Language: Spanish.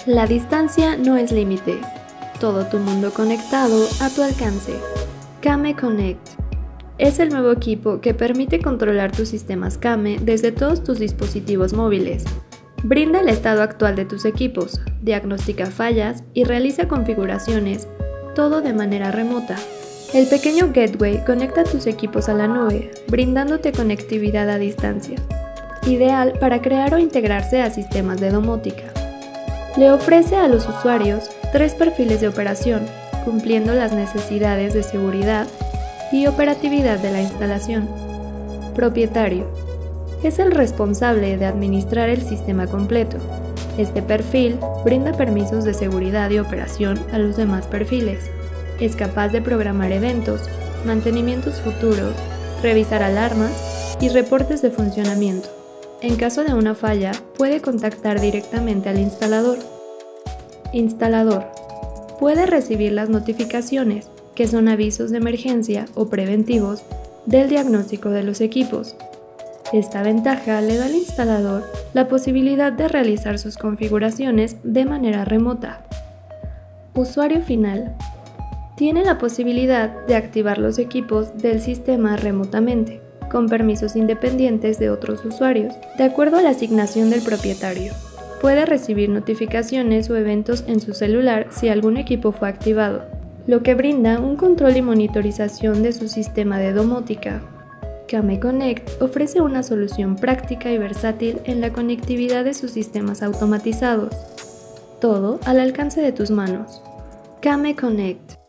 La distancia no es límite. Todo tu mundo conectado a tu alcance. Kame Connect es el nuevo equipo que permite controlar tus sistemas Kame desde todos tus dispositivos móviles. Brinda el estado actual de tus equipos, diagnostica fallas y realiza configuraciones, todo de manera remota. El pequeño gateway conecta tus equipos a la nube, brindándote conectividad a distancia, ideal para crear o integrarse a sistemas de domótica. Le ofrece a los usuarios 3 perfiles de operación, cumpliendo las necesidades de seguridad y operatividad de la instalación. Propietario. Es el responsable de administrar el sistema completo. Este perfil brinda permisos de seguridad y operación a los demás perfiles. Es capaz de programar eventos, mantenimientos futuros, revisar alarmas y reportes de funcionamiento. En caso de una falla, puede contactar directamente al instalador. Instalador. Puede recibir las notificaciones, que son avisos de emergencia o preventivos, del diagnóstico de los equipos. Esta ventaja le da al instalador la posibilidad de realizar sus configuraciones de manera remota. Usuario final. Tiene la posibilidad de activar los equipos del sistema remotamente, con permisos independientes de otros usuarios, de acuerdo a la asignación del propietario. Puede recibir notificaciones o eventos en su celular si algún equipo fue activado, lo que brinda un control y monitorización de su sistema de domótica. Kame Connect ofrece una solución práctica y versátil en la conectividad de sus sistemas automatizados. Todo al alcance de tus manos. Kame Connect.